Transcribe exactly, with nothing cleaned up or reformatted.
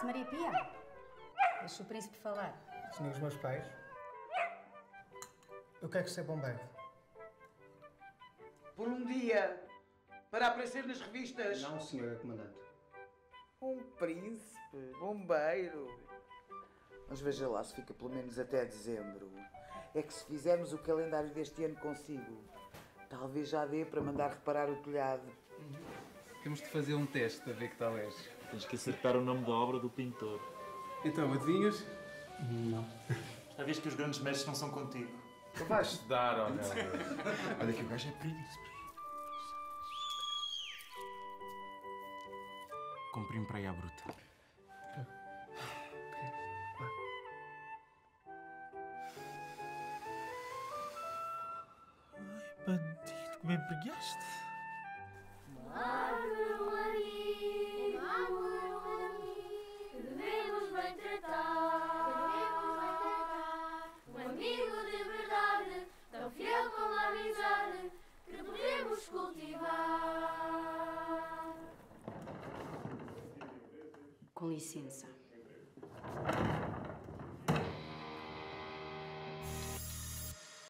Cala-se, Maria Pia. Deixa o príncipe falar. Senhores meus pais, eu quero ser bombeiro. Por um dia, para aparecer nas revistas. Não, senhora comandante. Um príncipe, bombeiro. Mas veja lá se fica pelo menos até dezembro. É que se fizermos o calendário deste ano consigo, talvez já dê para mandar reparar o telhado. Temos de fazer um teste a ver que tal és. Tens que acertar o nome da obra do pintor. Então, adivinhas? Não. Já vês que os grandes mestres não são contigo. Tu vais estudar ou não? Olha que o gajo é príncipe. Comprime para aí à bruta. Ai, bandido, como empregaste? Árvore, um amigo, árvore, um amigo, que devemos bem tratar, devemos bem tratar. Um amigo de verdade, tão fiel como a amizade, que podemos cultivar. Com licença.